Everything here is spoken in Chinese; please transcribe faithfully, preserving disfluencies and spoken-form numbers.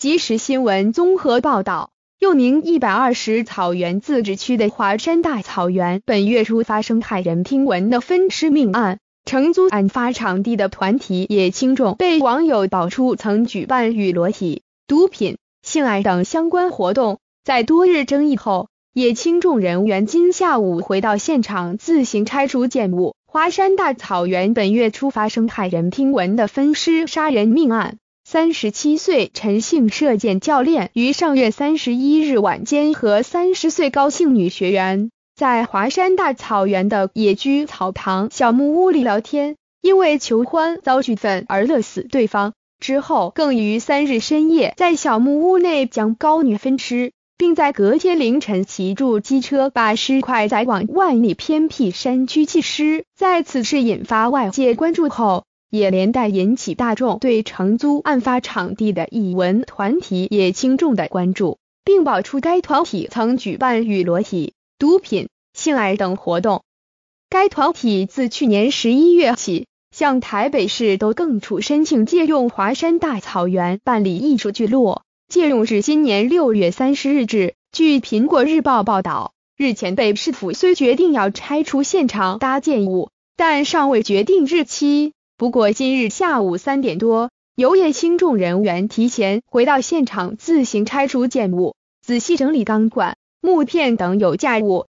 即时新闻综合报道，又名一百二十草原自治区的华山大草原本月初发生骇人听闻的分尸命案，承租案发场地的团体也轻重被网友爆出曾举办与裸体、毒品、性爱等相关活动，在多日争议后，也轻重人员今下午回到现场自行拆除建物。华山大草原本月初发生骇人听闻的分尸杀人命案，三十七岁陈姓射箭教练于上月三十一日晚间和三十岁高姓女学员在华山大草原的野居草堂小木屋里聊天，因为求欢遭拒愤而勒死对方，之后更于三日深夜在小木屋内将高女分尸，并在隔天凌晨骑住机车把尸块载往万里偏僻山区弃尸。在此事引发外界关注后，也连带引起大众对承租案发场地的艺文团体也轻重的关注，并爆出该团体曾举办与裸体、毒品、性爱等活动。该团体自去年十一月起，向台北市都更处申请借用华山大草原办理艺术聚落，借用至今年六月三十日止。据苹果日报报道，日前北市府虽决定要拆除现场搭建物，但尚未决定日期。不过今日下午三点多，有业轻重人员提前回到现场自行拆除建物，仔细整理钢管、木片等有价物，